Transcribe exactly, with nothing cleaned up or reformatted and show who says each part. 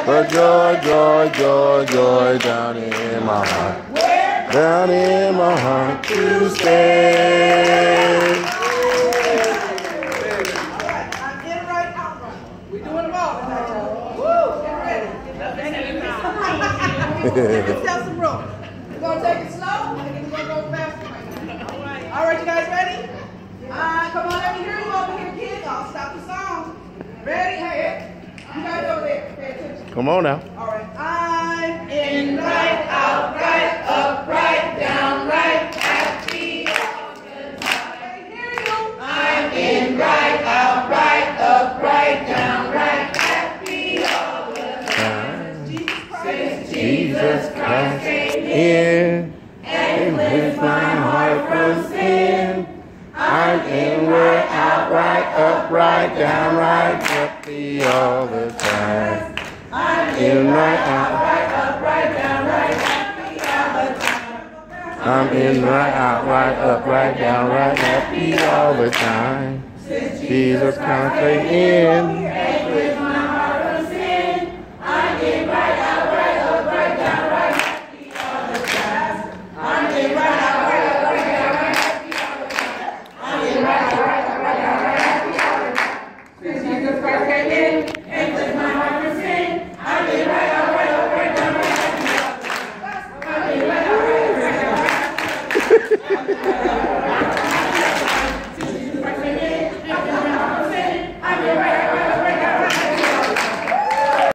Speaker 1: But joy, joy, joy, joy down in my heart. Down in my heart to stay.
Speaker 2: I'm in right, out right. We're doing them all tonight, y'all. Woo! Get ready. Give yourself some room. We're going to take it slow, and then we're going to go faster right now. All right. All right, you guys ready? Uh, come on, let me hear you over here, kids. I'll stop the song. Ready? Hey, you guys over there. Pay attention.
Speaker 1: Come on now.
Speaker 2: All right. I'm in right, out right, up right, down right, happy all the time. I hear you. I'm in right, out right, up right, down right, happy all the time. Since Jesus Christ came
Speaker 1: In and cleanse my heart from sin. I'm in right, out right, up right, down right, happy all the time. I'm in right, out right, up right, down right, happy all the time. I'm in right, out right, up right, down right, happy all the time. Jesus Christ came in.